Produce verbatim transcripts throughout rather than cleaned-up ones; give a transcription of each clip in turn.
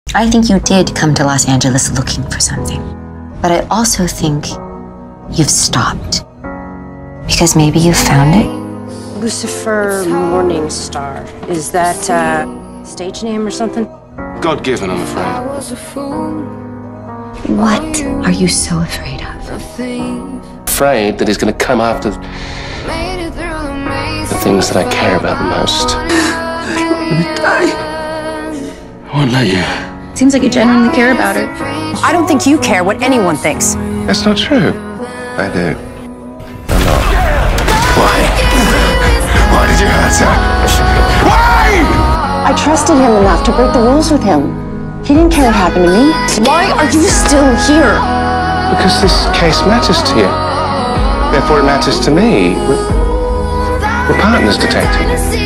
I think you did come to Los Angeles looking for something. But I also think you've stopped. Because maybe you found it? Lucifer Morningstar. Is that a stage name or something? God-given, I'm afraid. What are you so afraid of? Afraid that he's going to come after the things that I care about the most. I'm going to die. I won't let you. Seems like you genuinely care about her. I don't think you care what anyone thinks. That's not true. I do. I'm not. Why? Why did you hurt her? Why? I trusted him enough to break the rules with him. He didn't care what happened to me. Why are you still here? Because this case matters to you. Therefore, it matters to me. We're, we're partners, detective.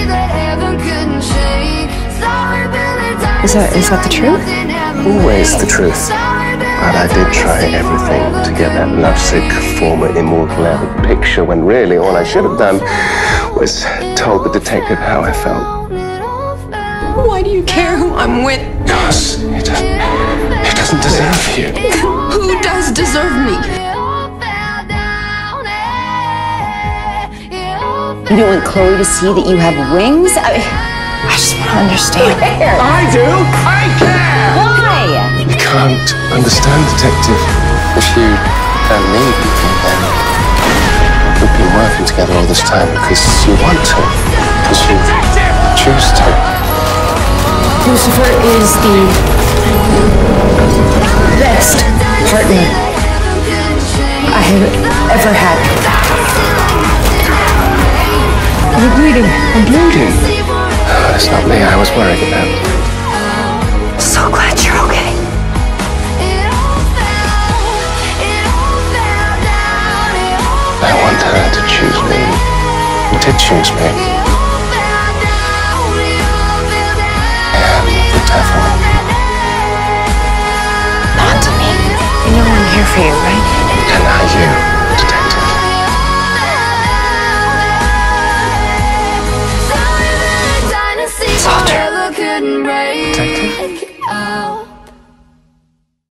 Is that, is that the truth? Always the truth. But I did try everything to get that lovesick former immortal out of the picture when really all I should have done was told the detective how I felt. Why do you care who I'm with? Because he doesn't, he doesn't deserve you. Who does deserve me? You don't want Chloe to see that you have wings? I, I just want to understand. I do! I care! Why? You can't understand, detective. If you don't need me, then we've been working together all this time because you want to. Because you choose to. Lucifer is the best partner I have ever had. You're bleeding. I'm bleeding. Oh, that's not me I was worried about. So glad you're okay. I want her to choose me. You did choose me.